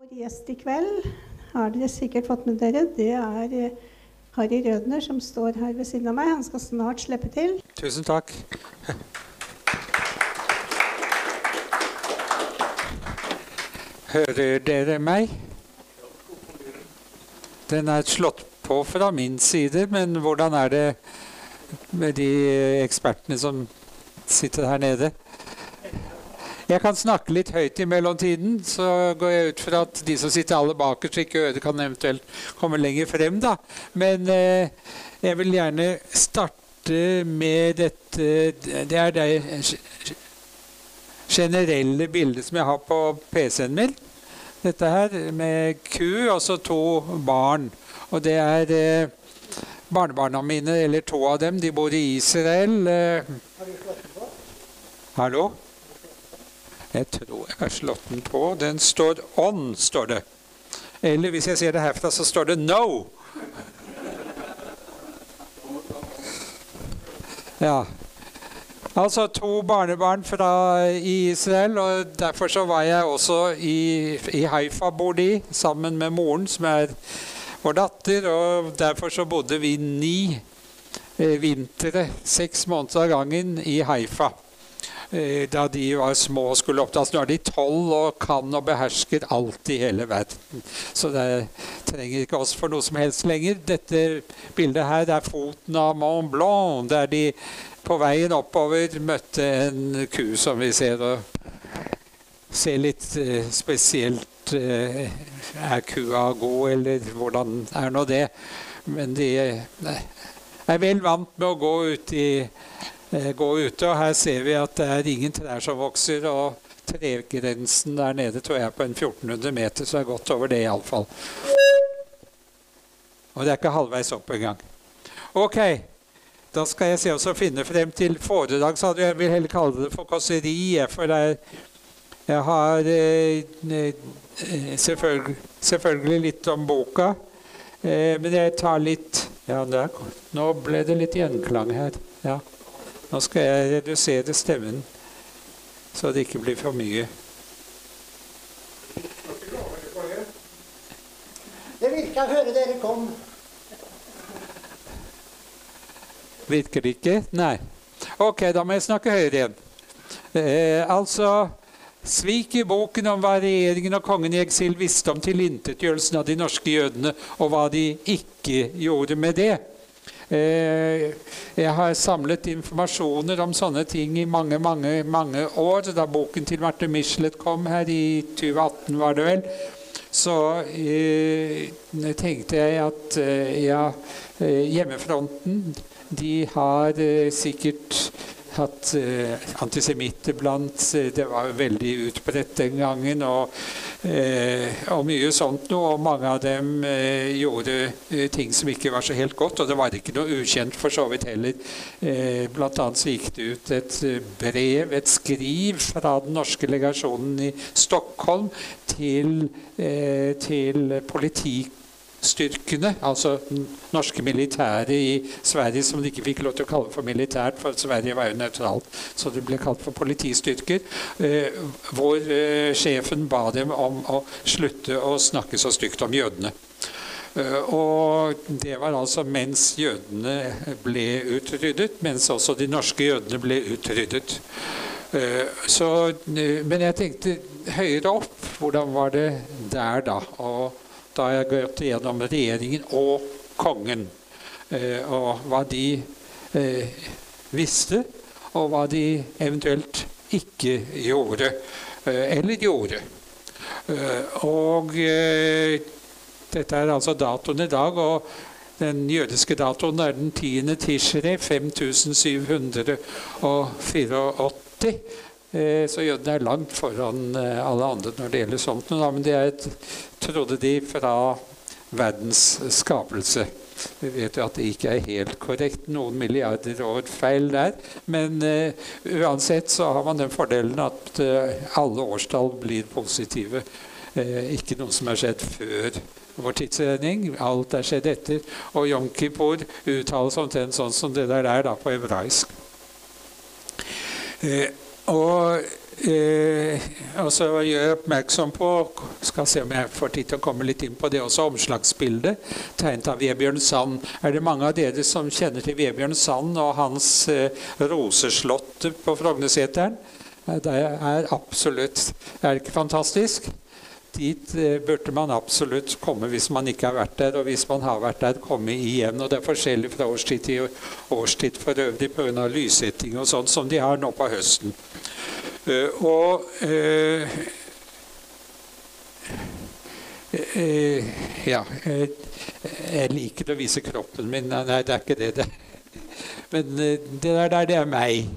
Vår gjest I kveld har dere sikkert fått med dere. Det Harry Rødner som står her ved siden av meg. Han skal snart slippe til. Tusen takk. Hører dere meg? Den slått på fra min side, men hvordan det med de ekspertene som sitter her nede? Jeg kan snakke litt høyt I mellomtiden, så går jeg ut fra at de som sitter alle bakerst ikke øde kan eventuelt komme lenger frem da. Men jeg vil gjerne starte med dette, det det generelle bildet som jeg har på PC-en min. Dette her med ku og så 2 barn. Og det barnebarna mine, eller 2 av dem, de bor I Israel. Hallo? Jeg tror jeg har slått den på. Den står on, står det. Eller hvis jeg ser det herfra, så står det no. Ja. Altså 2 barnebarn fra Israel, og derfor så var jeg også I Haifa bor de, sammen med moren, som vår datter, og derfor så bodde vi 9 vintre, 6 måneder av gangen I Haifa. Da de var små og skulle opptas. Nå de 12 og kan og behersker alt I hele verden. Så det trenger ikke oss for noe som helst lenger. Dette bildet her foten av Mont Blanc, der de på veien oppover møtte en ku som vi ser, og ser litt spesielt. Kua god, eller hvordan nå det? Men de vel vant med å gå ute, og her ser vi at det ingen trær som vokser, og tregrensen der nede tror jeg på en 1400 meter, så godt over det I alle fall. Og det ikke halvveis opp en gang. Ok, da skal jeg se også finne frem til foredrag, så jeg vil heller kalle det for kåseri, for jeg har selvfølgelig litt om boka, men jeg tar litt, ja, nå ble det litt gjenklang her, ja. Nå skal jeg redusere stemmen, så det ikke blir for mye. Det virker å høre dere kom. Virker det ikke? Nei. Ok, da må jeg snakke høyere igjen. Altså, svik I boken om hva regjeringen og kongen I eksil visste om tilintetgjørelsen av de norske jødene, og hva de ikke gjorde med det. Jeg har samlet informasjoner om sånne ting I mange år, da boken til Marte Michelet kom her I 2018 var det vel, så tenkte jeg at hjemmefronten, de har sikkert hatt antisemitter blant, det var veldig utbredt den gangen, og mye sånt noe, og mange av dem gjorde ting som ikke var så helt godt, og det var ikke noe ukjent for så vidt heller. Blant annet så gikk det ut et brev, et skriv fra den norske legasjonen I Stockholm til politistyrkene, altså norske militære I Sverige, som de ikke fikk lov til å kalle for militært, for Sverige var jo nøytralt, så det ble kalt for politistyrker, hvor sjefen ba dem om å slutte å snakke så stygt om jødene. Og det var altså mens jødene ble utryddet, mens også de norske jødene ble utryddet. Men jeg tenkte høyere opp, hvordan var det der da? Og da har jeg gått gjennom regjeringen og kongen, og hva de visste, og hva de eventuelt ikke gjorde, eller gjorde. Og dette altså datoen I dag, og den jødiske datoen den 10. Tishrei 5784, så jødene langt foran alle andre når det gjelder sånt, men det trodde de fra verdens skapelse. Vi vet jo at det ikke helt korrekt, noen milliarder år feil der, men uansett så har man den fordelen at alle årstall blir positive. Ikke noe som skjedd før vår tidsregning, alt skjedd etter, og Yom Kippur uttales omtrent sånn som det der da på hebraisk. Og Og så gjør jeg oppmerksom på, skal se om jeg får tid til å komme litt inn på det også, omslagsbildet, tegnet av Vebjørn Sand. Det mange av dere som kjenner til Vebjørn Sand og hans roseslott på Frognerseteren? Det absolutt, det ikke fantastisk? Dit burde man absolutt komme hvis man ikke har vært der, og hvis man har vært der, komme igjen. Og det forskjellig fra årstid til årstid for øvrig på grunn av lyssetting og sånt som de har nå på høsten. Ja, jeg liker å vise kroppen min. Nei, det ikke det. Men det det meg.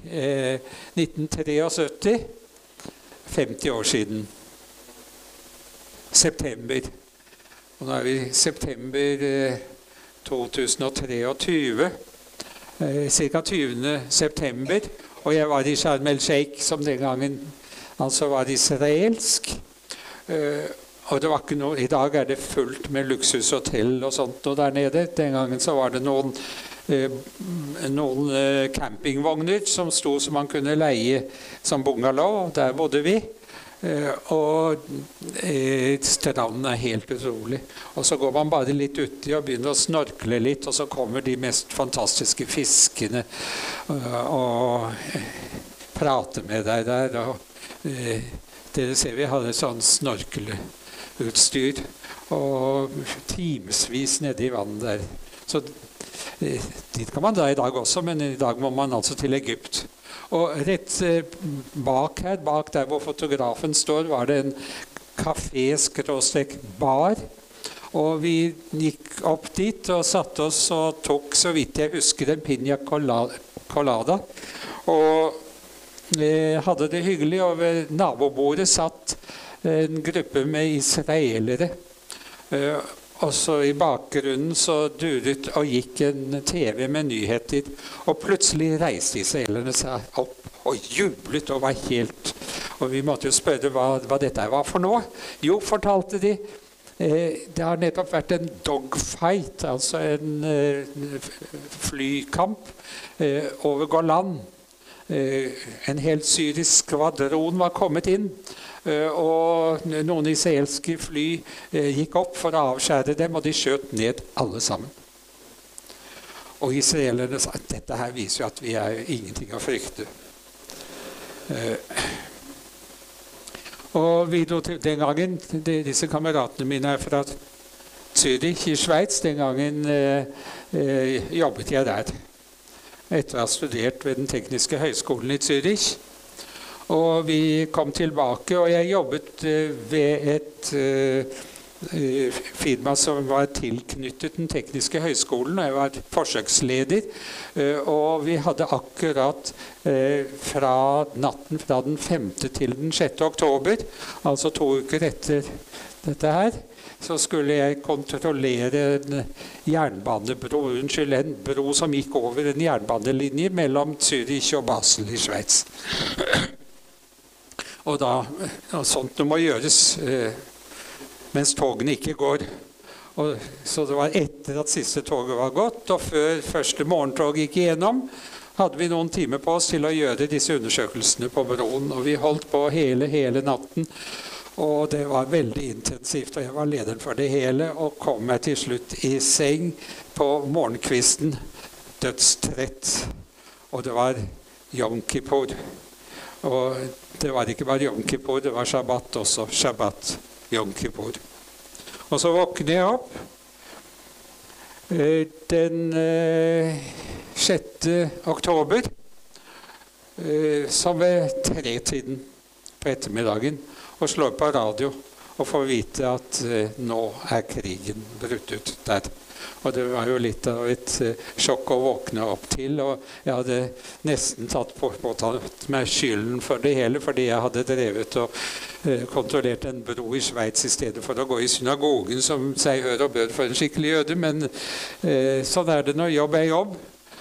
1973, 50 år siden. September. Og nå vi i september 2023. Cirka 20. september. Og jeg var i Sharm el-Sheikh, som den gangen altså var israelsk. Og det var ikke noe, i dag det fullt med luksushotell og sånt og der nede. Den gangen så var det noen campingvogner som sto som man kunne leie som bungalow, og der bodde vi. Og stranden helt utrolig. Og så går man bare litt uti og begynner å snorkle litt, og så kommer de mest fantastiske fiskene og prater med deg der. Og dere ser vi hadde sånn snorkelutstyr og timesvis nede i vannet der. Så dit kan man dra i dag også, men i dag må man altså til Egypt. Og rett bak her, bak der hvor fotografen står, var det en kafé-bar. Og vi gikk opp dit og satte oss og tok, så vidt jeg husker, en piña colada. Og hadde det hyggelig, og ved nabobordet satt en gruppe med israelere. Og så i bakgrunnen så duret og gikk en TV med nyheter, og plutselig reiste israelerne seg opp og jublet og var helt... Og vi måtte jo spørre hva dette var for noe. Jo, fortalte de, det har nettopp vært en dogfight, altså en flykamp over Golan. En helt syrisk skvadron var kommet inn. Og noen israelske fly gikk opp for å avskjære dem, og de skjøt ned alle sammen. Og israelerne sa at dette her viser jo at vi ingenting å frykte. Og vi dro til den gangen, disse kameratene mine fra Zürich i Schweiz, den gangen jobbet jeg der. Etter å ha studert ved den tekniske høyskolen i Zürich. Og vi kom tilbake, og jeg jobbet ved et firma som var tilknyttet den tekniske høyskolen, og jeg var forsøksleder. Og vi hadde akkurat fra natten fra den 5. til den 6. oktober, altså 2 uker etter dette her, så skulle jeg kontrollere en jernbanebro, en bro som gikk over en jernbanelinje mellom Zürich og Basel i Schweiz. Og sånt må gjøres mens togene ikke går. Så det var etter at siste toget var gått, og før første morgentog gikk igjennom, hadde vi noen timer på oss til å gjøre disse undersøkelsene på broen. Og vi holdt på hele natten, og det var veldig intensivt, og jeg var lederen for det hele, og kom meg til slutt i seng på morgenkvisten, dødstrett. Og det var Yom Kippur. Og det var ikke bare Yom Kippur, det var Shabbat også. Shabbat, Yom Kippur. Og så våkner jeg opp den 6. oktober, som ved 3-tiden på ettermiddagen, og slår på radio og får vite at nå krigen brutt ut der. Og det var jo litt av et sjokk å våkne opp til, og jeg hadde nesten tatt meg skylden for det hele, fordi jeg hadde drevet og kontrollert en bro i Schweiz i stedet for å gå i synagogen, som seg hør og bør for en skikkelig jøde, men sånn det når jobb jobb.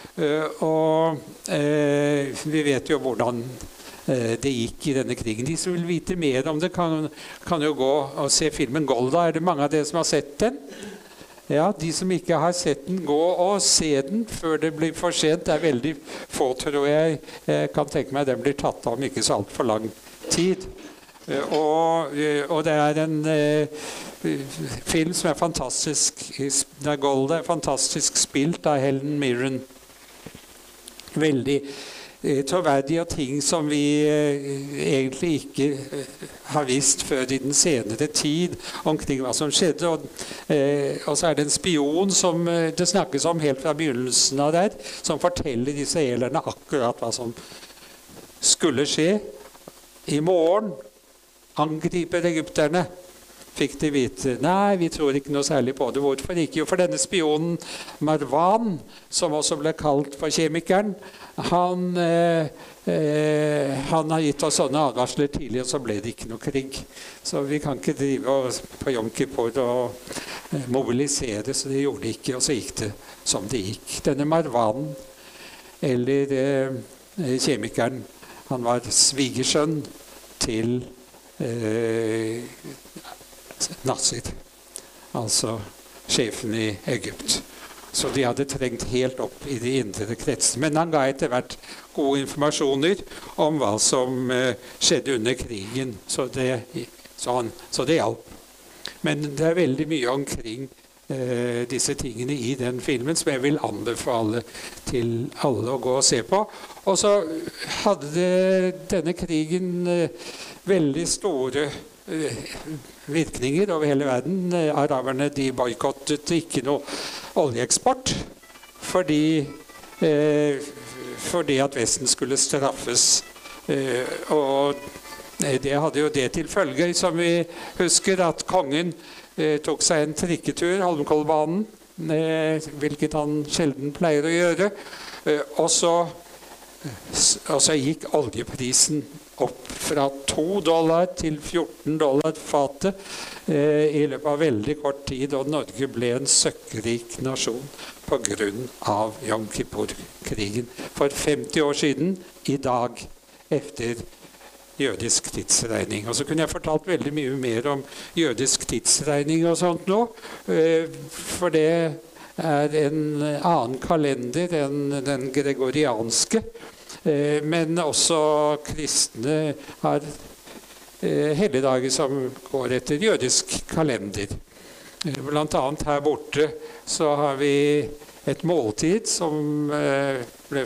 Og vi vet jo hvordan det gikk i denne krigen. De som vil vite mer om det kan jo gå og se filmen Golda. Det mange av dere som har sett den? Ja, de som ikke har sett den, gå og se den før det blir for sent. Det veldig få, tror jeg. Jeg kan tenke meg den blir tatt av om ikke så alt for lang tid. Og det er en film som er fantastisk. Golda er fantastisk spilt av Helen Mirren. Veldig troverdige ting som vi egentlig ikke har visst før i den senere tid omkring hva som skjedde. Og så er det en spion som det snakkes om helt fra begynnelsen av der, som forteller israelerne akkurat hva som skulle skje. I morgen angriper egypterne, fikk de vite. Nei, vi tror ikke noe særlig på det. Hvorfor ikke? Jo, for denne spionen Marwan, som også ble kalt for kjemikeren, han har gitt oss sånne advarsler tidlig, og så ble det ikke noe krig. Så vi kan ikke drive på Yom Kippur og mobilisere, så det gjorde det ikke, og så gikk det som det gikk. Denne Marwan, eller kjemikeren, han var svigersønn til Nasser, altså sjefen i Egypt. Så de hadde trengt helt opp i de indre kretsene. Men han ga etter hvert gode informasjoner om hva som skjedde under krigen. Så det hjalp. Men det er veldig mye omkring disse tingene i den filmen som jeg vil anbefale til alle å gå og se på. Og så hadde denne krigen veldig store virkninger over hele verden. Araberne de boykottet ikke noe oljeeksport fordi at Vesten skulle straffes. Og det hadde jo det til følge, som vi husker, at kongen tok seg en trikketur, Holmenkollbanen, hvilket han sjelden pleier å gjøre. Og så gikk oljeprisen opp fra $2 til $14 fatet i løpet av veldig kort tid, og Norge ble en søkkrik nasjon på grunn av Yom Kippur-krigen. For 50 år siden, i dag, efter jødisk tidsregning. Og så kunne jeg fortalt veldig mye mer om jødisk tidsregning og sånt nå, for det er en annen kalender enn den gregorianske. Men også kristne har helligdager som går etter jødisk kalender. Blant annet her borte så har vi et måltid som ble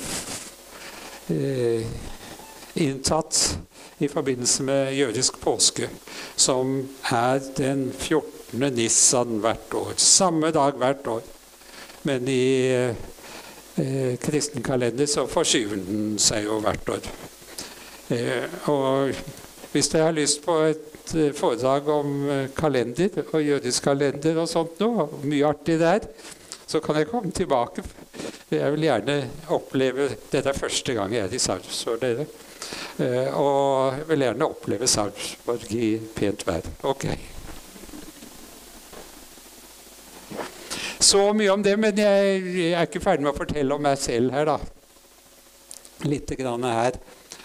inntatt i forbindelse med jødisk påske, som er den 14. Nissan hvert år. Samme dag hvert år. Men i kristen kalender så forskyver den seg jo hvert år. Og hvis dere har lyst på et foredrag om kalender og jødisk kalender og sånt nå, mye artig der, så kan jeg komme tilbake. Jeg vil gjerne oppleve, dette er første gang jeg er i Sarpsborg, dere. Og jeg vil gjerne oppleve Sarpsborg i pent vær. Ok. Så mye om det, men jeg er ikke ferdig med å fortelle om meg selv her da. Litt grann her.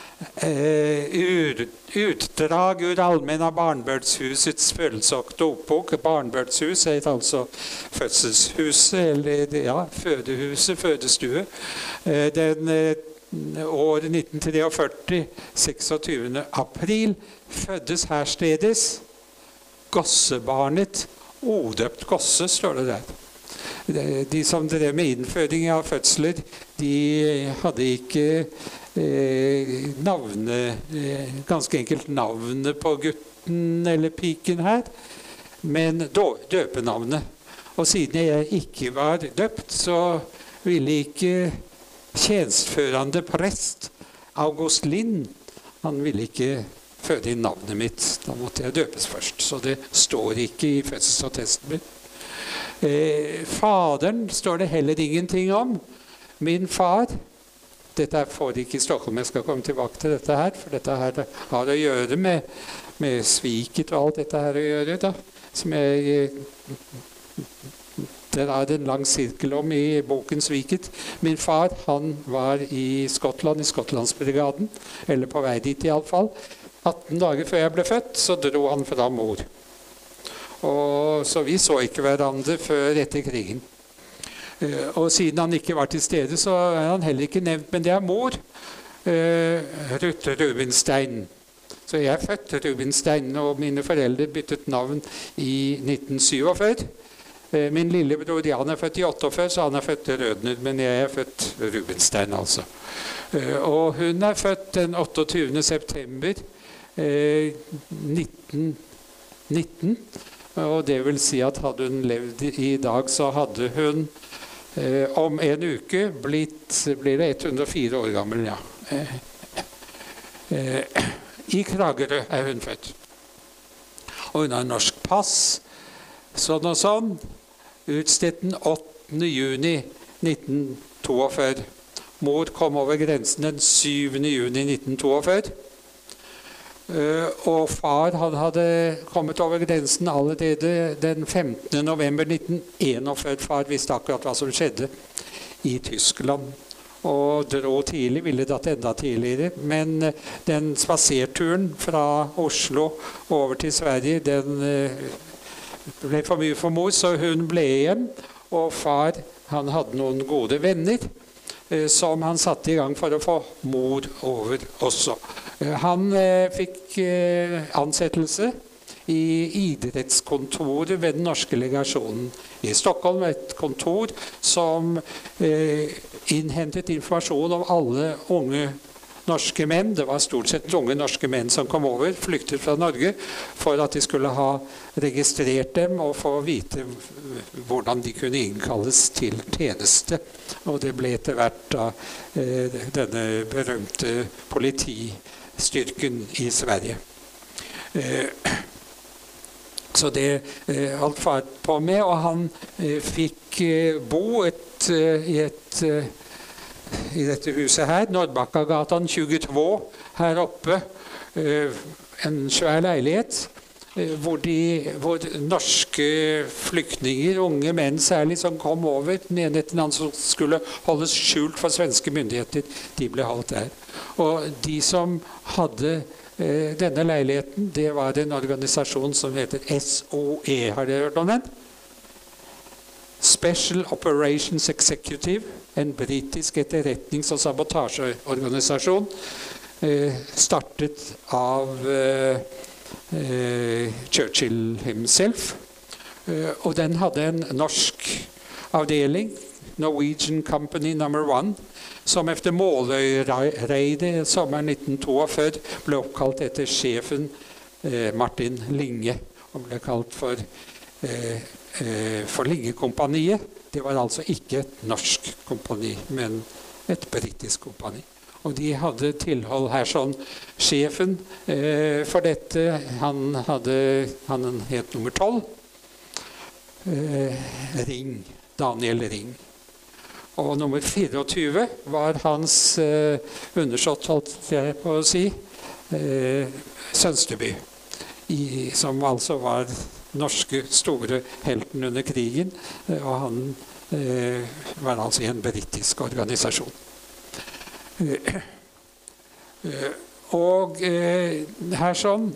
Utdrag ur Allmänna barnbørdshusets fødelse- og dopbok. Barnbørdshus er altså fødselshuset, eller ja, fødehuset, fødestue. Den år 1943, 26. april, føddes herstedes gossebarnet, odøpt gosse, står det der. De som drev med innføring av fødsler, de hadde ikke ganske enkelt navnet på gutten eller piken her, men døpenavnet. Og siden jeg ikke var døpt, så ville ikke tjenstførende prest August Lind, han ville ikke føre inn navnet mitt. Da måtte jeg døpes først, så det står ikke i fødselsattesten min. Faderen står det heller ingenting om. Min far, dette foregikk i Stockholm, jeg skal komme tilbake til dette her, for dette her har å gjøre med sviket og alt dette her å gjøre, da, som jeg det er en lang sirkel om i boken Sviket. Min far, han var i Skottland, i Skottlandsbrigaden, eller på vei dit i alle fall. 18 dager før jeg ble født, så dro han fra mor. Og så vi så ikke hverandre før etter krigen. Og siden han ikke var til stede, så er han heller ikke nevnt, men det er mor, Rutte Rubinstein, Så jeg er født Rubinstein, og mine foreldre byttet navn i 1947. Min lillebror Jan er født i 48, så han er født Rødner, men jeg er født Rubinstein altså. Og hun er født den 28. september 1919, og det vil si at hadde hun levd i dag, så hadde hun om en uke blir det 104 år gammel, ja. I Kragerø er hun født. Og hun har norsk pass, sånn og sånn, utstedt den 8. juni 1942. Mor kom over grensen den 7. juni 1942. Og far hadde kommet over grensen allerede den 15. november 1941. Far visste akkurat hva som skjedde i Tyskland. Og dro tidlig, ville dratt enda tidligere. Men den spaserturen fra Oslo over til Sverige, den ble for mye for mor, så hun ble igjen. Og far, han hadde noen gode venner som han satte i gang for å få mor over også. Han fikk ansettelse i idrettskontoret ved den norske legasjonen i Stockholm, et kontor som innhentet informasjon om alle unge norske menn. Det var stort sett unge norske menn som kom over, flyktet fra Norge, for at de skulle ha registrert dem og få vite hvordan de kunne innkalles til tjeneste. Og det ble etter hvert da denne berømte politistyrken i Sverige. Så det holdt far på med, og han fikk bo i dette huset her, Nordbakkagatan 22, her oppe, en svær leilighet, hvor norske flyktninger, unge menn særlig, som kom over, den ene etter den andre som skulle holdes skjult for svenske myndigheter, de ble holdt der. Og de som hadde denne leiligheten, det var en organisasjon som heter SOE. Har dere hørt om den? Special Operations Executive, en britisk etterretnings- og sabotasjeorganisasjon, startet av Churchill himself. Og den hadde en norsk avdeling, Norwegian Company No. 1, som efter Måløy-reidet sommeren 1942 ble oppkalt etter sjefen Martin Linge, og ble kalt for Linge-kompaniet. Det var altså ikke et norsk kompani, men et britisk kompani. Og de hadde tilhold her sånn. Sjefen for dette, han het nummer 12. Ring, Daniel Ring. Og nummer 24 var hans undersått, holdt jeg på å si, Sønsteby, som altså var norske store helten under krigen, og han var altså i en britisk organisasjon. Og her sånn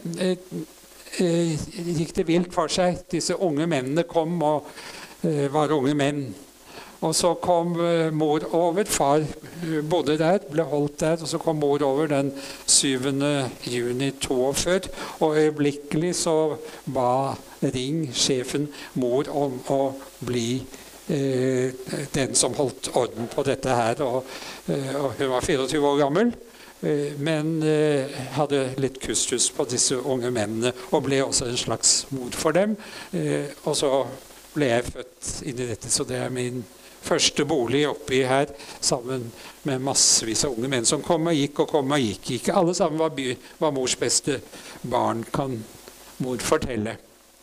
gikk det vilt for seg. Disse unge mennene kom og var unge menn. Og så kom mor over, far bodde der, ble holdt der, og så kom mor over den 7. juni 42, og øyeblikkelig så ba Ring, sjefen, mor om å bli den som holdt orden på dette her, og hun var 24 år gammel, men hadde litt kustus på disse unge mennene, og ble også en slags mor for dem, og så ble jeg født inn i dette, så det er min første bolig oppi her, sammen med massevis av unge menn som kom og gikk og kom og gikk. Ikke alle sammen var mors beste barn, kan mor fortelle.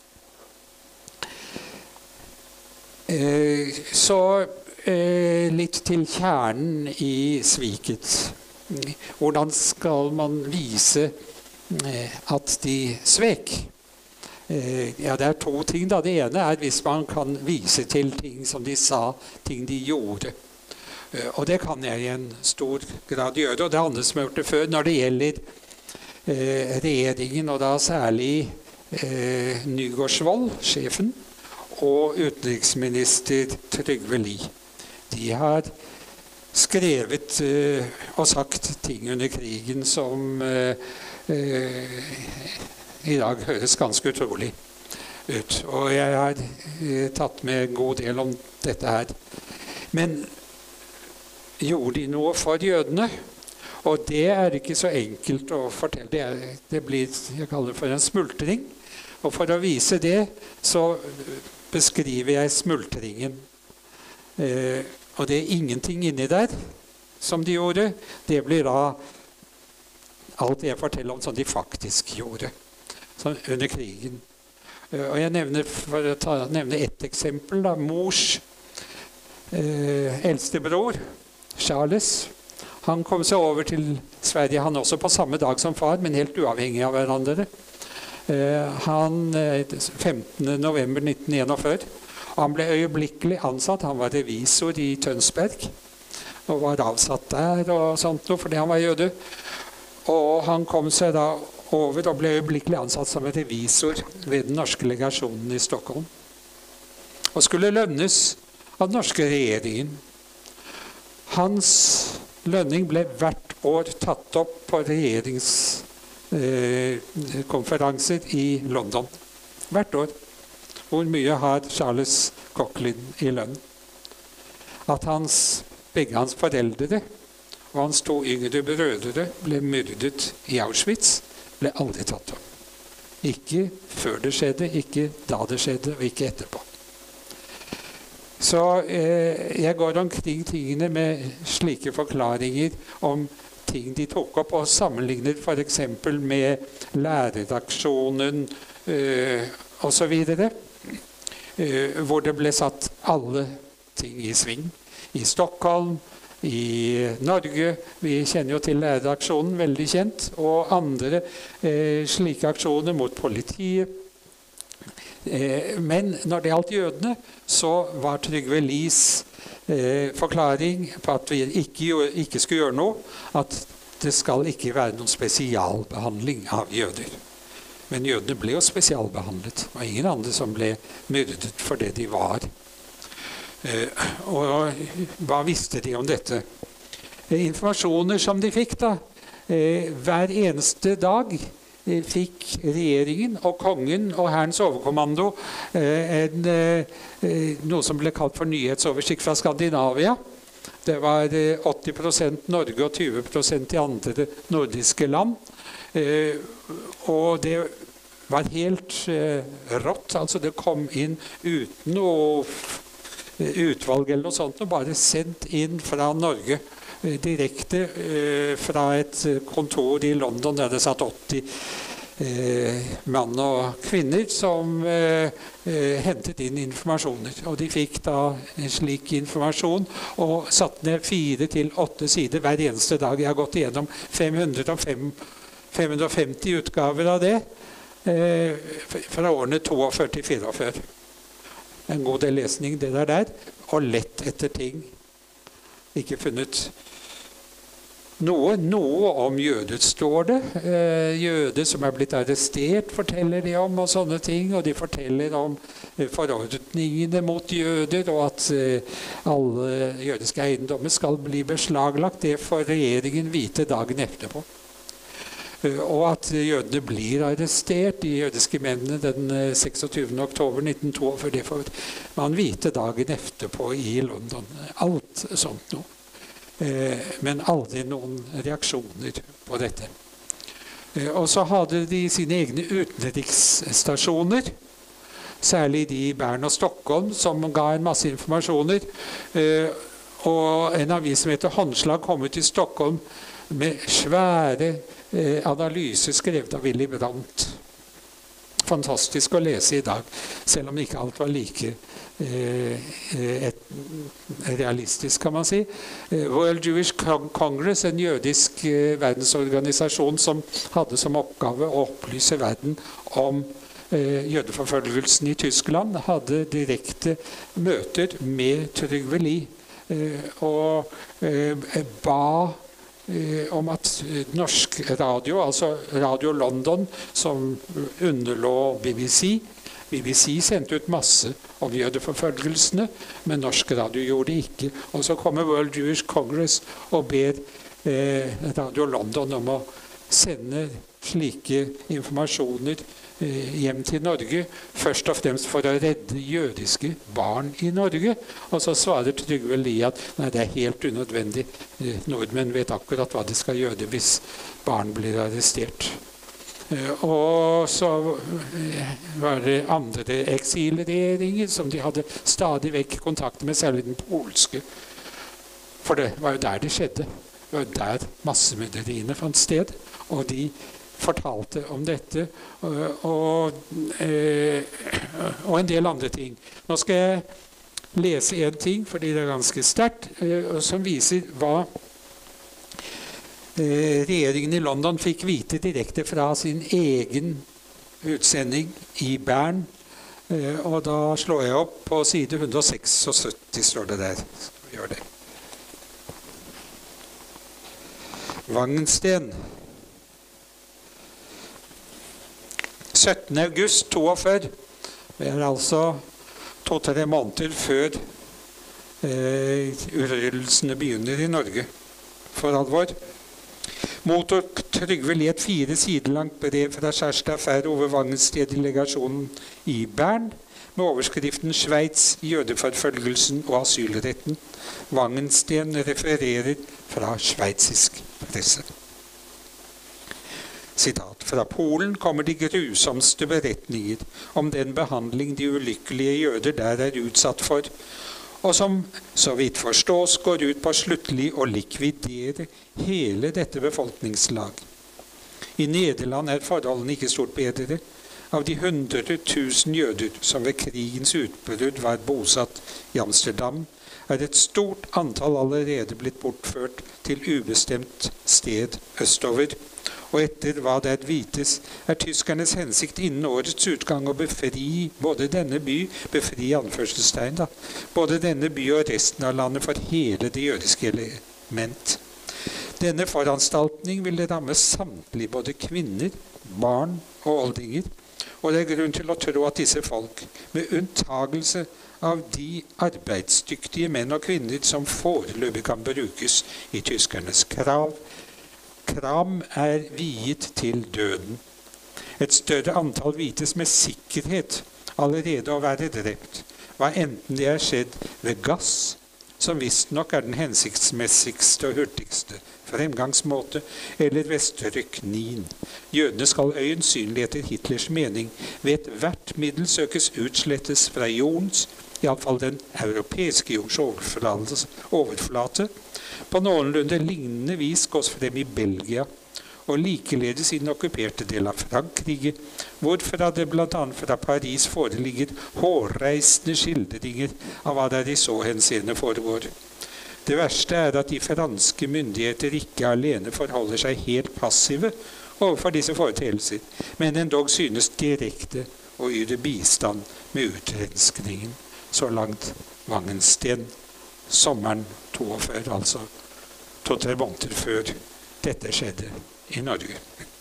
Så litt til kjernen i sviket. Hvordan skal man vise at de svek? Ja, det er to ting da. Det ene er hvis man kan vise til ting som de sa, ting de gjorde. Og det kan jeg i en stor grad gjøre, og det er andre som har gjort det før når det gjelder regjeringen, og da særlig Nygaardsvold, sjefen, og utenriksminister Trygve Lie. De har skrevet og sagt ting under krigen som i dag høres ganske utrolig ut. Og jeg har tatt med en god del om dette her. Men gjorde de noe for jødene? Og det er ikke så enkelt å fortelle. Det blir, jeg kaller det for en smultring. Og for å vise det, så beskriver jeg smultringen. Og det er ingenting inni der som de gjorde. Det blir da alt jeg forteller om som de faktisk gjorde under krigen. Og jeg nevner, for å nevne ett eksempel, da, mors eldste bror, Charles. Han kom seg over til Sverige, han også på samme dag som far, men helt uavhengig av hverandre. Han 15. november 1941. Han ble øyeblikkelig ansatt. Han var revisor i Tønsberg og var avsatt der og sånt noe, fordi han var jøde. Og han kom seg da over og ble øyeblikkelig ansatt som revisor ved den norske legasjonen i Stockholm. Og skulle lønnes av den norske regjeringen. Hans lønning ble hvert år tatt opp på regjeringskonferanser i London. Hvert år. Hvor mye har Charles Cochlin i lønn? At begge hans foreldre og hans 2 yngre brødre ble myrdet i Auschwitz, ble aldri tatt opp. Ikke før det skjedde, ikke da det skjedde, og ikke etterpå. Så jeg går omkring tingene med slike forklaringer om ting de tok opp, og sammenligner for eksempel med læreraksjonen og så videre, hvor det ble satt alle ting i sving. I Stockholm, i Norge, vi kjenner jo til læreraksjonen, veldig kjent, og andre slike aksjoner mot politiet. Men når det gjaldt jødene, så var Trygve Lies forklaring på at vi ikke skulle gjøre noe, at det skal ikke være noen spesialbehandling av jøder. Men jødene ble jo spesialbehandlet. Det var ingen andre som ble myrdet for det de var. Og hva visste de om dette? Informasjoner som de fikk da, hver eneste dag fikk regjeringen og kongen og Hærens overkommando noe som ble kalt for nyhetsoversikt fra Skandinavia. Det var 80% Norge og 20% i andre nordiske land. Og det var helt rått. Altså det kom inn uten noe utvalg eller noe sånt, og bare sendt inn fra Norge. Direkte fra et kontor i London der det satt 80 mann og kvinner som hentet inn informasjoner. Og de fikk da en slik informasjon og satt ned 4 til 8 sider hver eneste dag. Jeg har gått igjennom 550 utgaver av det fra årene 42-44. En god del lesning det der, og lett etter ting. Ikke funnet noe om jødet, står det. Jøder som er blitt arrestert forteller de om, og sånne ting. Og de forteller om forordningene mot jøder, og at alle jødiske eiendommer skal bli beslaglagt. Det får regjeringen vite dagen etterpå. Og at jødene blir arrestert, de jødiske mennene, den 26. oktober 1942. Det får man vite dagen etterpå i London. Alt sånt noe. Men aldri noen reaksjoner på dette. Og så hadde de sine egne utenriksstasjoner, særlig de i Bern og Stockholm, som ga en masse informasjoner. Og en avis som heter Håndslag kom ut i Stockholm med svære analyser skrevet av Willy Brandt. Fantastisk å lese i dag, selv om ikke alt var like realistisk, kan man si. World Jewish Congress, en jødisk verdensorganisasjon som hadde som oppgave å opplyse verden om jødeforfølgelsen i Tyskland, hadde direkte møter med Trygve Lie og ba om at norsk radio, altså Radio London, som underlå BBC, BBC sendte ut masse om jødeforfølgelsene, men norsk radio gjorde det ikke. Og så kommer World Jewish Congress og ber Radio London om å sende slike informasjoner hjem til Norge, først og fremst for å redde jødiske barn i Norge. Og så svarer Trygve Lie at nei, det er helt unødvendig. Nordmenn vet akkurat hva de skal gjøre hvis barn blir arrestert. Og så var det andre eksilregjeringer som de hadde stadig vekk kontakt med, særlig den polske. For det var jo der det skjedde. Det var der massemorderiene fant sted. Og de fortalte om dette og en del andre ting. Nå skal jeg lese en ting, fordi det er ganske sterkt, som viser hva regjeringen i London fikk vite direkte fra sin egen utsending i Bern. Og da slår jeg opp på side 176, står det der. Skal vi gjøre det. Wangensten. 17. august 42. Det er altså 2-3 måneder før utryddelsene begynner i Norge for alvor. Mottok Trygve Lie et 4 sider langt brev fra Kjærstad Færre over Wangensten-delegasjonen i Bern, med overskriften «Sveits, jødeforfølgelsen og asylretten». Wangensten refererer fra sveitsisk presse. Sitat. Fra Polen kommer de grusomste beretninger om den behandling de ulykkelige jøder der er utsatt for, og som, så vidt forstås, går ut på sluttelig å likvidere hele dette befolkningslag. I Nederland er forholdene ikke stort bedre. Av de 100 000 jøder som ved krigens utbrudd var bosatt i Amsterdam, er et stort antall allerede blitt bortført til ubestemt sted østover. Og etter hva det vites, er tyskernes hensikt innen årets utgang å befri både denne by, befri anførselstegn da, både denne by og resten av landet for hele det jødiske element. Denne foranstaltning vil ramme samtlige både kvinner, barn og oldinger, og det er grunn til å tro at disse folk, med unntagelse av de arbeidsdyktige menn og kvinner som foreløpig kan brukes i tyskernes kram, er viet til døden. Et større antall vites med sikkerhet allerede å være drept, hva enten det er skjedd ved gass, som visstnok er den hensiktsmessigste og hurtigste fremgangsmåte, eller ved stryknin. Jødene skal øyensynlig etter Hitlers mening ved ethvert middel søkes utslettes fra jordens, i alle fall den europeiske jords overflate, på noenlunde lignende vis gås frem i Belgia, og likeledes i den okkuperte del av Frankrike, hvorfra det blant annet fra Paris foreligger hårreisende skildringer av hva der i så henseende foregår. Det verste er at de franske myndigheter ikke alene forholder seg helt passive overfor disse foreteelser, men endog synes direkte å yte bistand med utrenskningen. Så langt Wangensten, sommeren 42, altså 2-3 måneder før dette skjedde i Norge.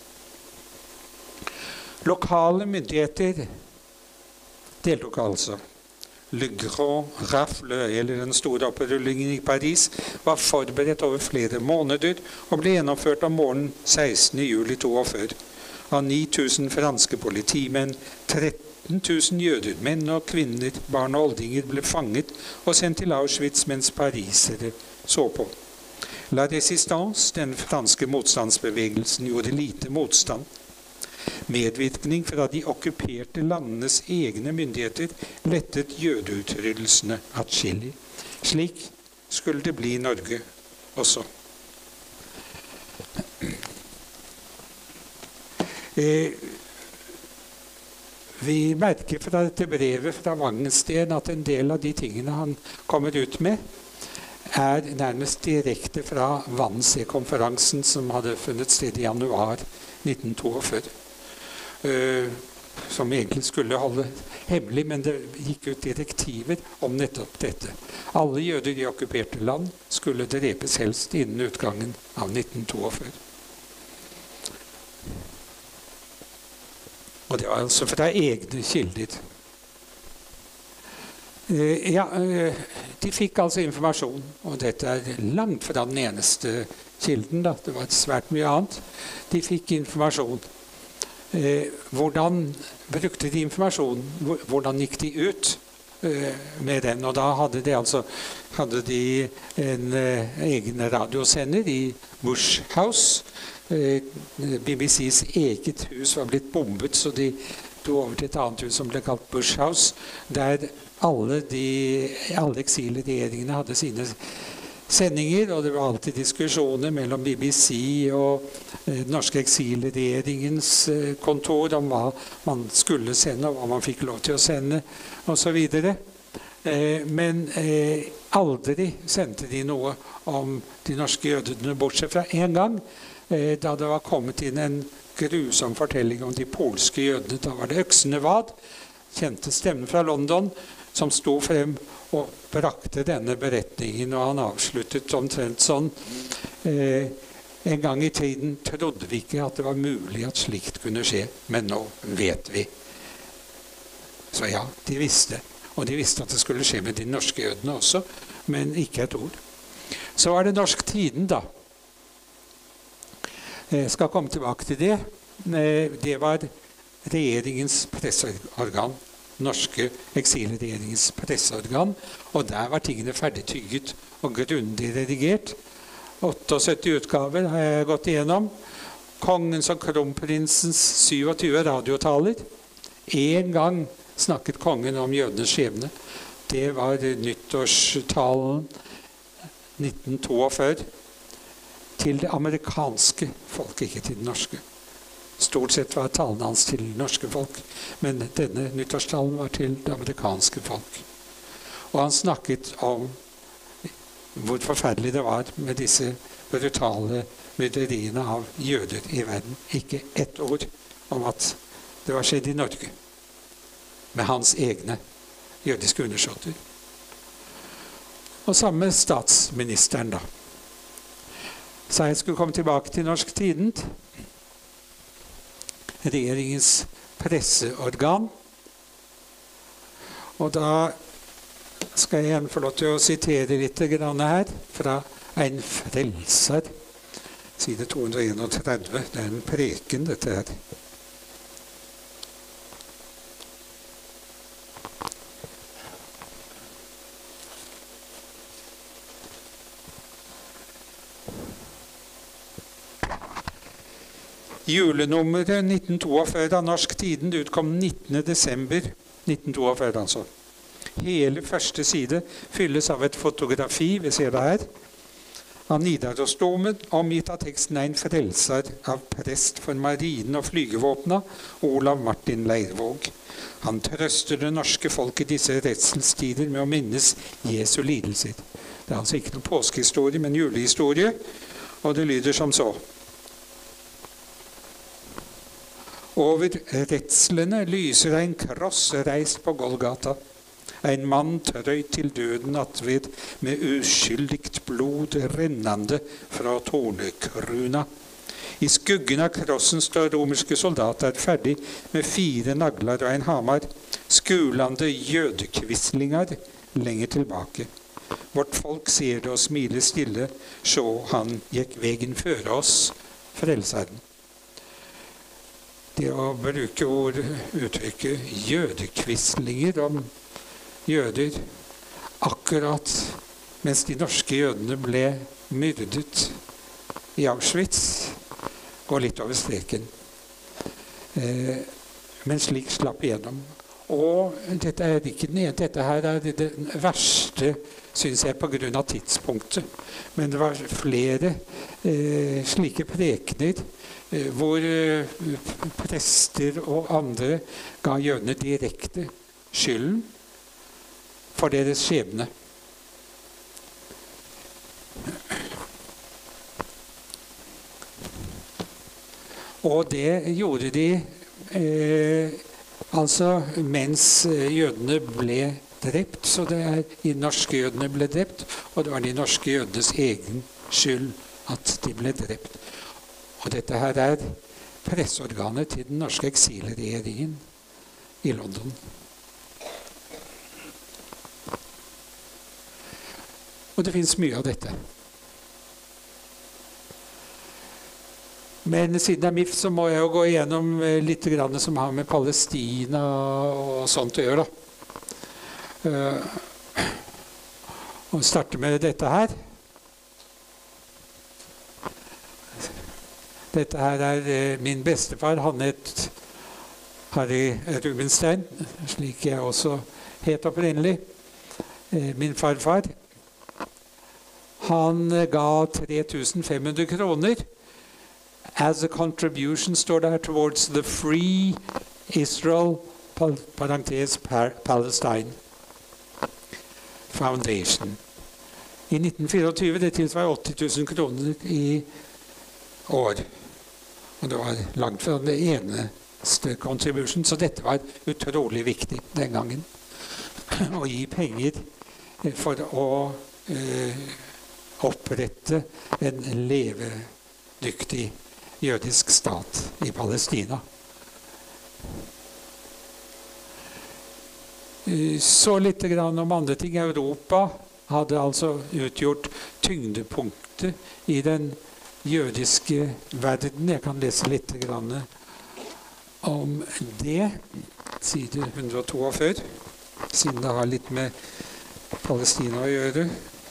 Lokale myndigheter deltok altså. Le Grand Rafle, eller den store opprullingen i Paris, var forberedt over flere måneder og ble gjennomført om morgenen 16. juli 42. Av 9000 franske politimenn, 13 000 jøder, menn og kvinner, barn og oldinger ble fanget og sendt til Auschwitz mens parisere så på. La Résistance, den franske motstandsbevegelsen, gjorde lite motstand. Medvirkning fra de okkuperte landenes egne myndigheter lettet jødeutryddelsene atskillig. Slik skulle det bli i Norge også. Vi merker fra dette brevet fra Wangensten at en del av de tingene han kommer ut med, er nærmest direkte fra Wannsee-konferansen som hadde funnet sted i januar 1942. Som egentlig skulle holde hemmelig, men det gikk ut direktiver om nettopp dette. Alle jøder i okkuperte land skulle drepes helst innen utgangen av 1942. Og det var altså fra egne kilder De fikk altså informasjon, og dette langt fra den eneste kilden, da. Det var svært mye annet. De fikk informasjon. Hvordan brukte de informasjon? Hvordan gikk de ut med den? Og da hadde de en egen radiosender i Bush House. BBCs eget hus var blitt bombet, så de dro over til et annet hus som ble kalt Bush House, der alle eksilregjeringene hadde sine sendinger, og det var alltid diskusjoner mellom BBC og den norske eksilregjeringens kontor om hva man skulle sende, og hva man fikk lov til å sende, og så videre. Men aldri sendte de noe om de norske jødene, bortsett fra en gang, da det var kommet inn en grusom fortelling om de polske jødene. Da var det Øksenevad, kjente stemmen fra London, som sto frem og brakte denne beretningen, og han avsluttet omtrent sånn. En gang i tiden trodde vi ikke at det var mulig at slikt kunne skje, men nå vet vi. Så ja, de visste. Og de visste at det skulle skje med de norske jødene også, men ikke et ord. Så var det Norsk Tiden, da. Jeg skal komme tilbake til det. Det var regjeringens presseorgan. Norske eksilregjeringens presseorgan. Og der var tingene ferdig tygget og grundig redigert. 78 utgaver har jeg gått igjennom. Kongens og kronprinsens 27 radiotaler. En gang snakket kongen om jødenes skjebne. Det var nyttårstalen 1942 til det amerikanske folk, ikke til det norske. Stort sett var talen hans til det norske folk, men denne nyttårstalen var til det amerikanske folk. Og han snakket om hvor forferdelig det var med disse brutale myrderiene av jøder i verden. Ikke ett ord om at det var skjedd i Norge med hans egne jødiske undersåtter. Og samme statsministeren, da. Så jeg skulle komme tilbake til Norsk Tiden. Regjeringens presseorgan. Og da skal jeg igjen få lov til å sitere litt her fra En frelser, side 231. Det er en preken, dette her. Julenummeret 1942 av Norsk Tiden utkom 19. desember 1942, altså. Hele første side fylles av et fotografi, vi ser det her, av Nidarosdomen, omgitt av teksten En frelser av prest for marinen og flygevåpna, Olav Martin Leirvåg. Han trøster det norske folk i disse redselstider med å minnes Jesu lidelser. Det er altså ikke noen påskehistorie, men julehistorie, og det lyder som så. Over redslene lyser en kross reist på Golgata. En mann trøyt til døden attved med uskyldigt blod rennande fra tornekruna. I skuggen av krossen står romerske soldater ferdig med 4 nagler og en hamar, skulande jødekvislinger lenger tilbake. Vårt folk ser det og smiler stille, så han gikk vegen føre oss, frelseren. Det å bruke uttrykket jødekvislinger om jøder akkurat mens de norske jødene ble myrdet i Auschwitz, går litt over streken. Men slik slapp igjennom. Og dette her er det verste, synes jeg, på grunn av tidspunktet. Men det var flere slike prekener hvor prester og andre ga jødene direkte skylden for deres skjebne. Og det gjorde de altså mens jødene ble drept, så det er de norske jødene ble drept, og det var de norske jødenes egen skyld at de ble drept. Og dette her er presseorganet til den norske eksilregjeringen i London. Og det finnes mye av dette. Men siden det MIF, så må jeg jo gå igjennom litt grann som har med Palestina og sånt å gjøre, da. Og starte med dette her. Dette her min bestefar. Han het Harry Rubenstein, slik jeg også het opprinnelig. Min farfar. Han ga 3500 kroner as a contribution, står der, towards the Free Israel Palestine Foundation. I 1924, det tilsvarer 80 000 kroner i år. Og det var langt fra det eneste contribution, så dette var utrolig viktig den gangen. Å gi penger for å opprette en levedyktig jødisk stat i Palestina. Så litt grann om andre ting. Europa hadde altså utgjort tyngdepunktet i den jødiske verden. Jeg kan lese litt grann om det, side 142, siden det har litt med Palestina å gjøre.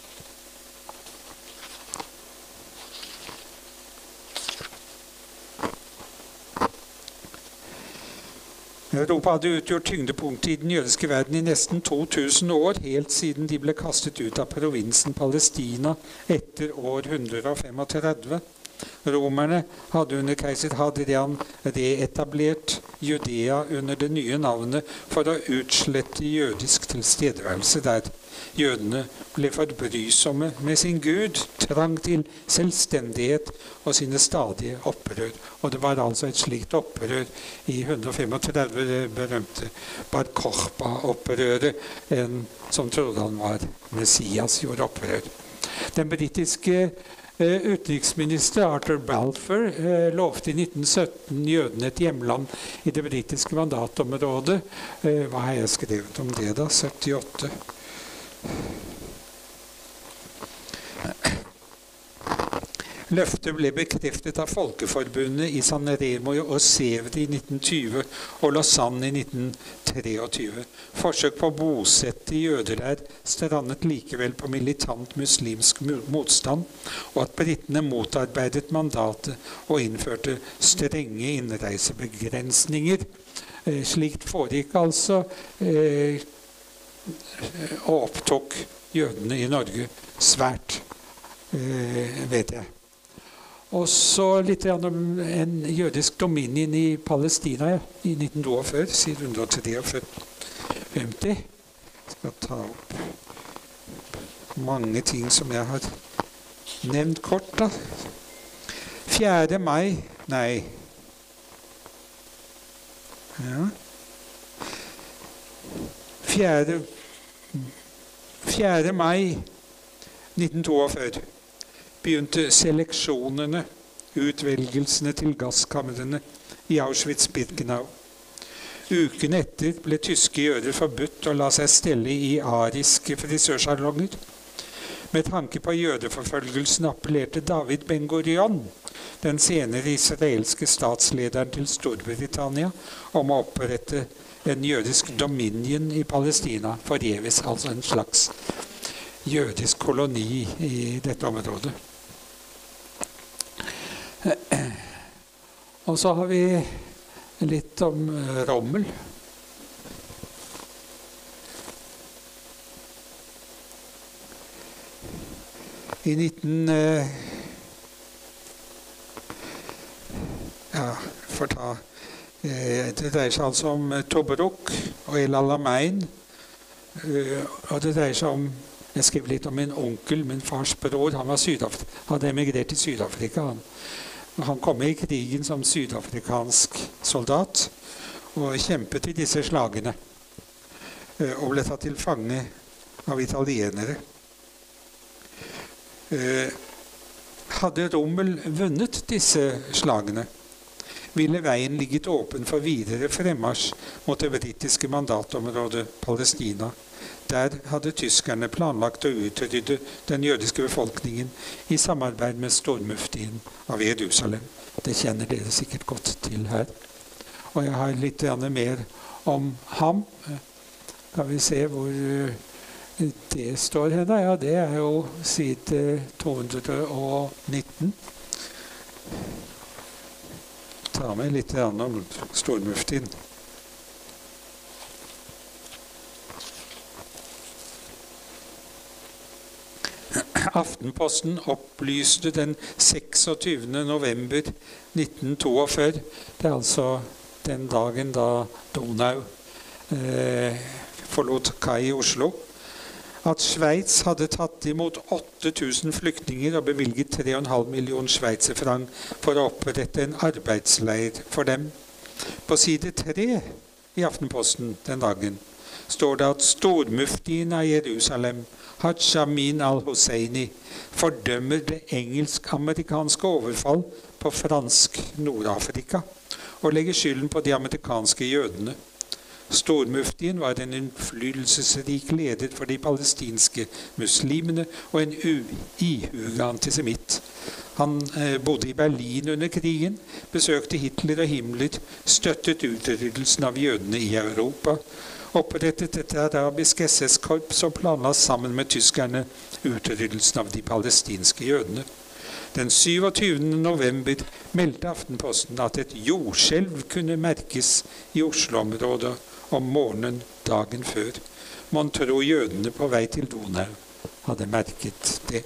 Europa hadde utgjort tyngdepunktet i den jødiske verden i nesten 2000 år, helt siden de ble kastet ut av provinsen Palestina etter år 135. Romerne hadde under keiser Hadrian reetablert Judea under det nye navnet for å utslette jødisk tilstedeværelse der. Jødene ble for brysomme med sin Gud, trang til selvstendighet og sine stadige opprør. Og det var altså et slikt opprør i 135, det berømte Bar Kokhba-opprøret, en som trodde han var Messias, gjorde opprør. Den britiske utenriksminister Arthur Balfour lovte i 1917 jødene et hjemland i det britiske mandatområdet. Hva har jeg skrevet om det da? 78. Løftet ble bekreftet av Folkeforbundet i San Remo og Sèvres i 1920 og Lausanne i 1923. Forsøk på å bosette jøder her strandet likevel på militant muslimsk motstand, og at britene motarbeidet mandatet og innførte strenge innreisebegrensninger. Slikt foregikk altså og opptok jødene i Norge svært, vet jeg. Og så litt om en jødisk dominion i Palestina i 1942, siden 153. Jeg skal ta opp mange ting som jeg har nevnt kort da. 4. mai, nei. Ja. 4. mai 1942 begynte seleksjonene, utvelgelsene til gasskamrene i Auschwitz-Birkenau. Uken etter ble tyske jøder forbudt å la seg stelle i ariske frisørsalonger. Med tanke på jødeforfølgelsen appellerte David Ben-Gurion, den senere israelske statslederen til Storbritannia, om å opprette en jødisk dominion i Palestina, forgjeves, altså en slags jødisk koloni i dette området. Og så har vi litt om Rommel. I 19... Det dreier seg altså om Tobruk og El Alamein. Og det dreier seg om... Jeg skrev litt om min onkel, min fars bror. Han var hadde emigrert til Sydafrika. Han kom i krigen som sydafrikansk soldat og kjempet i disse slagene. Og ble tatt til fange av italienere. Hadde Rommel vunnet disse slagene, ville veien ligget åpen for videre fremmarsj mot det britiske mandatområdet Palestina. Der hadde tyskerne planlagt å utrydde den jødiske befolkningen i samarbeid med stormuftien av Jerusalem. Det kjenner dere sikkert godt til her. Og jeg har litt mer om ham. Kan vi se hvor det står her? Ja, det er jo side 219. Ta med litt om stormuftien. Aftenposten opplyste den 26. november 1942, det er altså den dagen da Donau forlot kai i Oslo, at Sveits hadde tatt imot 8000 flyktninger og bevilget 3,5 millioner sveitserfranc for å opprette en arbeidsleir for dem. På side 3 i Aftenposten den dagen står det at stormuftien av Jerusalem, Haj Amin al-Husseini, fordømmer det engelsk-amerikanske overfall på fransk Nord-Afrika og legger skylden på de amerikanske jødene. Stormuftien var en innflytelsesrik leder for de palestinske muslimene og en ihuga antisemitt. Han bodde i Berlin under krigen, besøkte Hitler og Himmler, støttet utryddelsen av jødene i Europa, opprettet et arabisk SS-korps og planla sammen med tyskerne utryddelsen av de palestinske jødene. Den 27. november meldte Aftenposten at et jordskjelv kunne merkes i Oslo-området om morgenen dagen før. Man tror jødene på vei til Donau hadde merket det.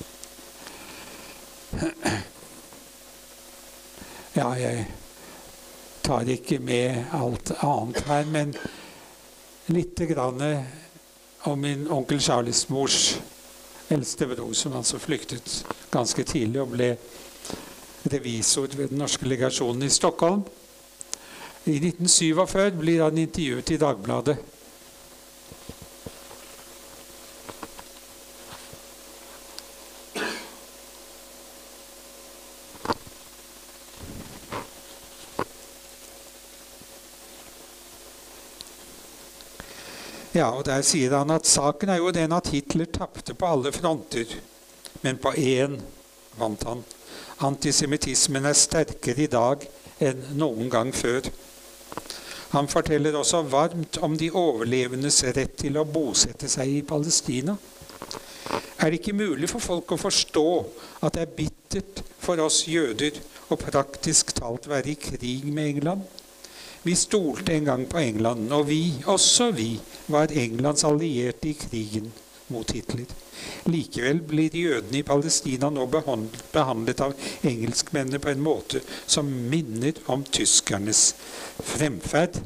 Ja, jeg tar ikke med alt annet her, men litt grann om min onkel Charles mors eldste bror, som altså flyktet ganske tidlig og ble revisor ved den norske legasjonen i Stockholm. I 1947 blir han intervjuet i Dagbladet. Ja, og der sier han at saken er jo den at Hitler tapte på alle fronter, men på én vant han. Antisemittismen er sterkere i dag enn noen gang før. Han forteller også varmt om de overlevendes rett til å bosette seg i Palestina. Er det ikke mulig for folk å forstå at det er bittert for oss jøder å praktisk talt være i krig med England? Vi stolte en gang på England, og også vi, var Englands allierte i krigen mot Hitler. Likevel blir jødene i Palestina nå behandlet av engelskmennene på en måte som minner om tyskernes fremferd.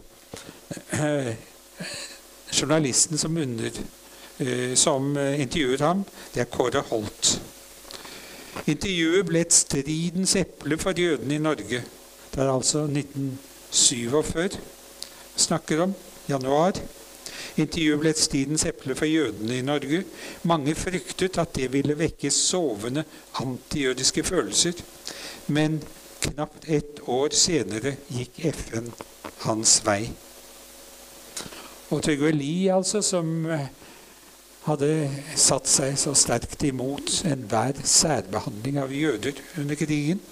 Journalisten som intervjuer ham, det er Kåre Holt. Intervjuet ble et stridens eple for jødene i Norge. Det er altså 1947 snakker om, januar. Intervjuet ble et stridens eple for jødene i Norge. Mange fryktet at det ville vekke sovende antijødiske følelser. Men knapt et år senere gikk FN hans vei. Og Trygve Lie, altså, som hadde satt seg så sterkt imot enhver særbehandling av jøder under krigen,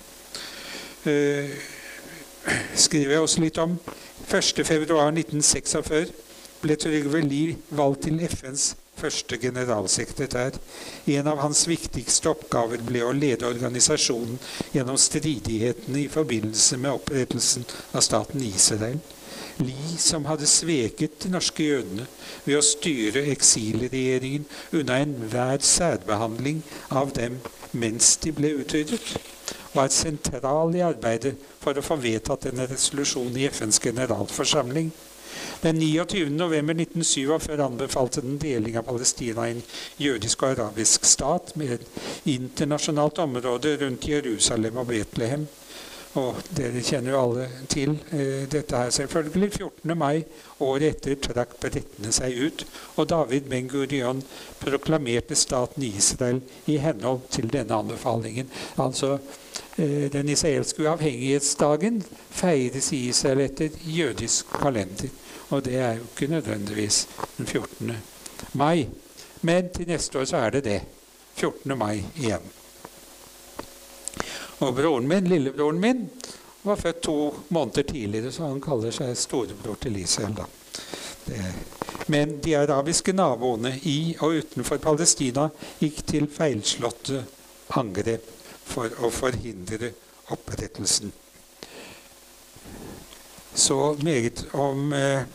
skriver jeg også litt om. 1. februar 1946 ble Trygve Lie valgt til FNs første generalsekretær. En av hans viktigste oppgaver ble å lede organisasjonen gjennom stridighetene i forbindelse med opprettelsen av staten Israel. Lie, som hadde sveket de norske jødene ved å styre eksilregjeringen unna enhver særbehandling av dem mens de ble utryddet, var sentral i arbeidet for å få vedtatt en resolusjon i FNs generalforsamling. Den 29. november 1947 anbefalte den deling av Palestina i en jødisk og arabisk stat med et internasjonalt område rundt Jerusalem og Betlehem. Og dere kjenner jo alle til dette her selvfølgelig. 14. mai, året etter, trakk britene seg ut, og David Ben-Gurion proklamerte staten Israel i henhold til denne anbefalingen. Altså, den israelske uavhengighetsdagen feires i Israel etter jødisk kalender. Og det er jo ikke nødvendigvis den 14. mai. Men til neste år så er det det. 14. mai igjen. Og broren min, lillebroren min, var født 2 måneder tidligere, så han kaller seg storebror til Israel da. Men de arabiske naboene i og utenfor Palestina gikk til feilslåtte angrep for å forhindre opprettelsen. Så meget om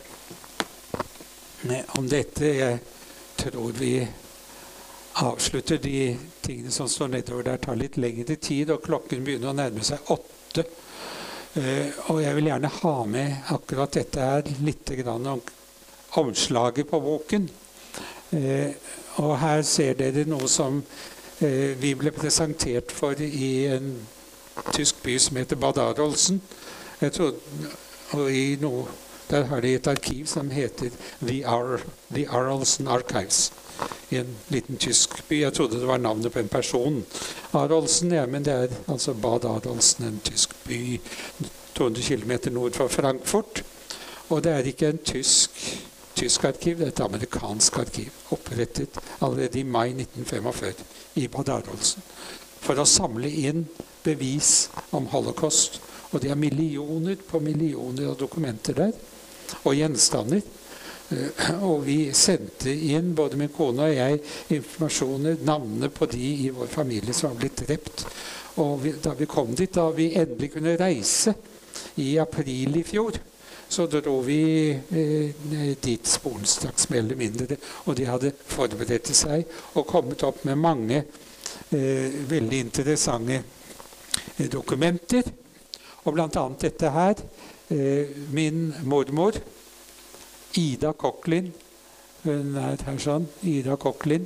dette. Jeg tror vi avslutter de tingene som står nedover der, tar litt lengre tid, og klokken begynner å nærme seg 8. Og jeg vil gjerne ha med akkurat dette her, litt grann om omslaget på boken. Og her ser dere noe som vi ble presentert for i en tysk by som heter Bad Arolsen. Og der har de et arkiv som heter The Arolsen Archives. I en liten tysk by. Jeg trodde det var navnet på en person. Arolsen, ja, men det er altså Bad Arolsen, en tysk by 200 kilometer nord for Frankfurt. Og det er ikke en tysk arkiv, det er et amerikansk arkiv, opprettet allerede i mai 1945 i Bad Arolsen, for å samle inn bevis om holocaust. Og det er millioner på millioner av dokumenter der, og gjenstander. Og vi sendte inn, både min kone og jeg, informasjoner, navnene på de i vår familie som var blitt drept. Og da vi kom dit, da vi endelig kunne reise i april i fjor, så dro vi dit sporenstraks mer eller mindre. Og de hadde forberedt seg og kommet opp med mange veldig interessante dokumenter. Og blant annet dette her. Min mormor, Ida Koklin, hun er her sånn, Ida Koklin,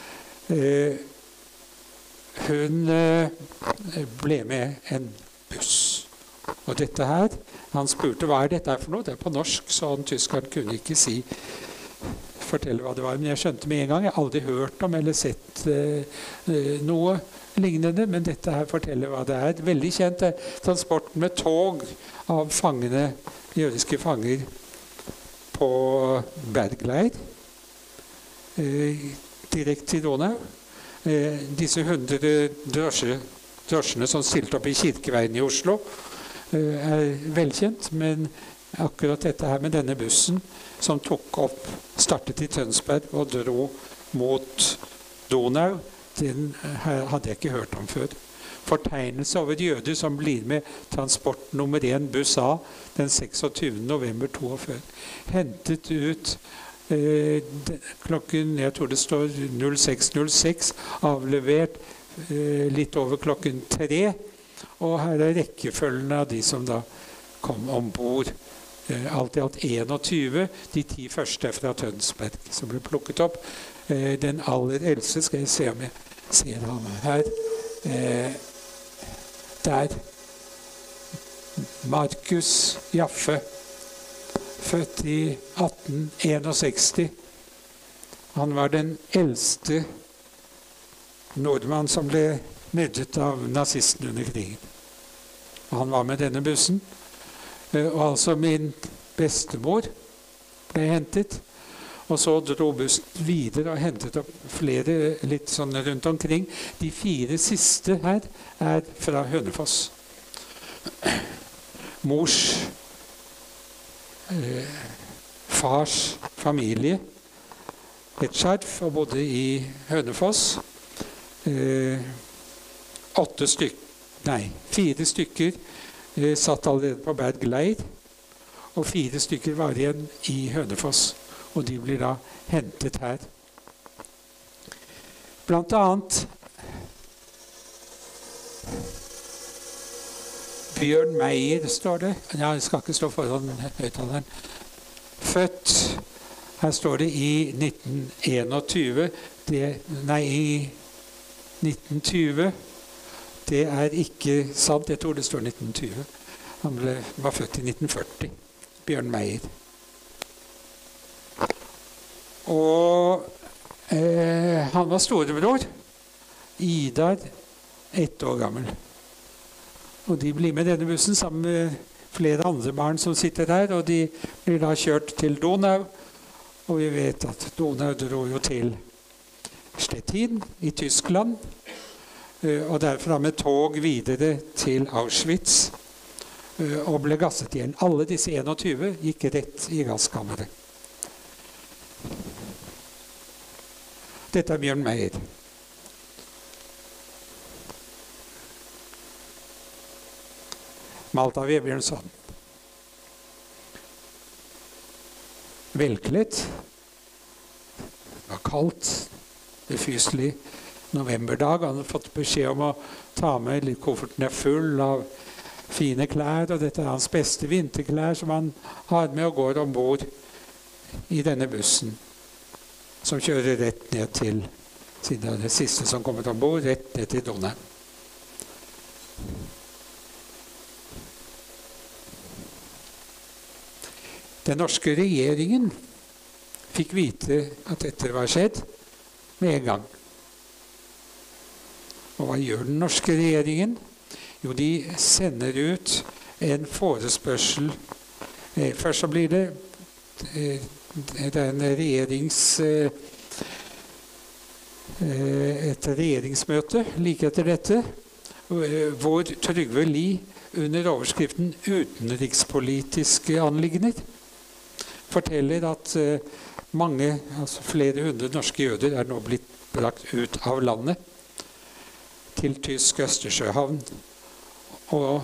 hun ble med en buss. Og dette her, han spurte hva er dette her for noe, det er på norsk, så han tyskeren kunne ikke fortelle hva det var. Men jeg skjønte med en gang, jeg har aldri hørt om eller sett noe lignende, men dette her forteller hva det er. Veldig kjent er transporten med tog av fangene, jødiske fanger, på Bergleir, direkte til Donau. Disse 100 drosjene som stilte opp i Kirkeveien i Oslo, er velkjent, men akkurat dette her med denne bussen som startet i Tønsberg og dro mot Donau, den hadde jeg ikke hørt om før. Fortegnelse over jøder som blir med transport nummer 1 buss A den 26. november 42. Hentet ut klokken, jeg tror det står 06.06, avlevert litt over klokken 3. Og her er rekkefølgen av de som da kom ombord. Alt i alt 21. De 10 første er fra Tønsberg som ble plukket opp. Den aller eldste, skal jeg se om jeg ser ham her, der Markus Jaffe, født i 1861. Han var den eldste nordmann som ble myrdet av nazistene under krigen. Og han var med denne bussen. Og altså min bestemor ble hentet. Og så dro bussen videre og hentet opp flere litt sånn rundt omkring. De 4 siste her er fra Hønefoss. Mors fars familie et skjerf og bodde i Hønefoss. 4 stykker satt allerede på Bergleir, og 4 stykker var igjen i Hønefoss. Og de blir da hentet her. Blant annet Bjørn Meyer står det. Ja, jeg skal ikke stå foran høyttaleren. Født, her står det i 1921, i 1920. Det er ikke sant. Jeg tror det står 1920. Han var født i 1940. Bjørn Meyer. Og han var storebror. Idar, 1 år gammel. Og de blir med denne bussen sammen med flere andre barn som sitter der. Og de blir da kjørt til Donau. Og vi vet at Donau dro jo til Stettin i Tyskland. Og derfra med tog videre til Auschwitz. Og ble gasset igjen. Alle disse 21 gikk rett i gasskammeret. Dette er Bjørn Meyer. Malt av Vebjørnson. Velkledt. Det var kaldt. Det fyselig novemberdag. Han hadde fått beskjed om å ta med litt. Kofferten er full av fine klær, og dette er hans beste vinterklær som han har med og går ombord i denne bussen, som kjører rett ned til, siden det siste som kommer ombord, rett ned til Donau. Den norske regjeringen fikk vite at dette var skjedd med en gang. Og hva gjør den norske regjeringen? Jo, de sender ut en forespørsel. Først så blir det et regjeringsmøte like etter dette, hvor Trygve Lie under overskriften utenrikspolitiske anliggender forteller at mange, altså flere hundre norske jøder er nå blitt brakt ut av landet til tysk Østersjøhavn. Og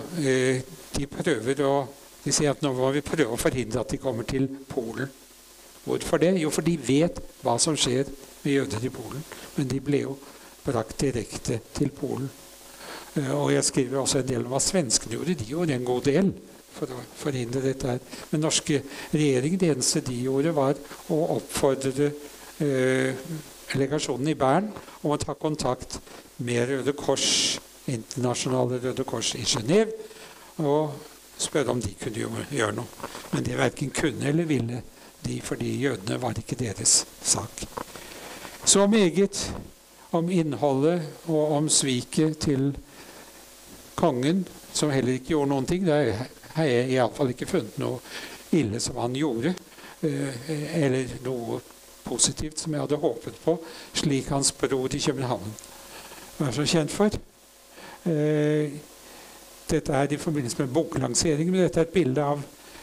de sier at nå må vi prøve å forhindre at de kommer til Polen. Hvorfor det? Jo, for de vet hva som skjer med jøder i Polen. Men de ble jo brakt direkte til Polen. Og jeg skriver også en del om hva svenskene gjorde. De gjorde en god del for å forhindre dette her. Men norske regjering, det eneste de gjorde, var å oppfordre legasjonen i Bern om å ta kontakt med Røde Kors, internasjonale Røde Kors i Genève, og spørre om de kunne gjøre noe. Men de hverken kunne eller ville de, fordi jødene var ikke deres sak. Så meget om innholdet og om sviket til kongen, som heller ikke gjorde noen ting. Det har jeg i alle fall ikke funnet noe ille som han gjorde, eller noe positivt som jeg hadde håpet på, slik hans bror i København var så kjent for. Dette er i forbindelse med boklanseringen, men dette er et bilde av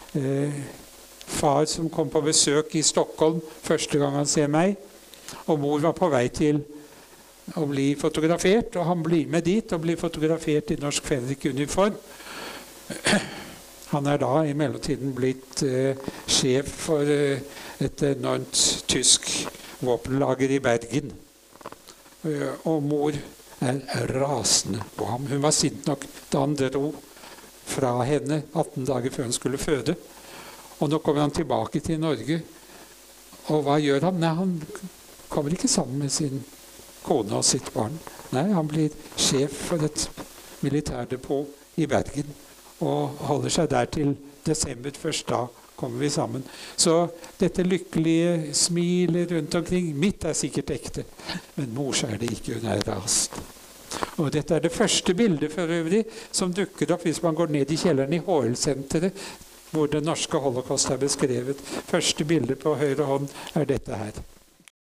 far som kom på besøk i Stockholm første gang han ser meg, og mor var på vei til å bli fotografert, og han blir med dit og blir fotografert i norsk fenrikuniform. Han er da i mellomtiden blitt sjef for et enormt tysk våpenlager i Bergen. Og mor er rasende på ham. Hun var sint nok da han dro fra henne 18 dager før hun skulle føde. Og nå kommer han tilbake til Norge. Og hva gjør han? Nei, han kommer ikke sammen med sin kone og sitt barn. Nei, han blir sjef for et militærdepot i Bergen. Og holder seg der til desember. Først da kommer vi sammen. Så dette lykkelige smilet rundt omkring, mitt er sikkert ekte. Men mors er det ikke, hun er rast. Og dette er det første bildet for øvrig som dukker opp hvis man går ned i kjelleren i HL-senteret, hvor den norske holocaust er beskrevet. Første bildet på høyre hånd er dette her.